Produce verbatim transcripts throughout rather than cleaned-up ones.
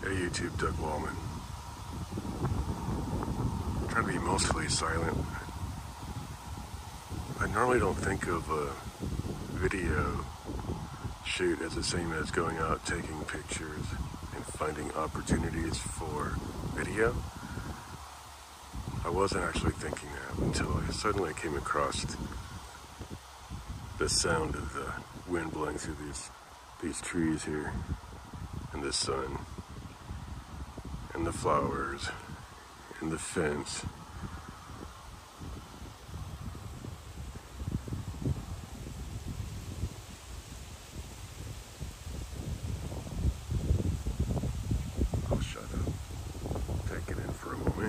Hey YouTube, Doug Wallman. I'm trying to be mostly silent. I normally don't think of a video shoot as the same as going out taking pictures and finding opportunities for video. I wasn't actually thinking that until I suddenly came across the sound of the wind blowing through these these trees here, and the sun, and the flowers, and the fence. I'll shut up. Take it in for a moment.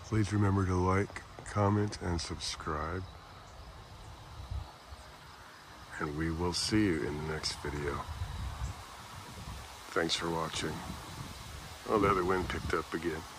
Please remember to like, comment, and subscribe. And we will see you in the next video. Thanks for watching. Oh, the other wind picked up again.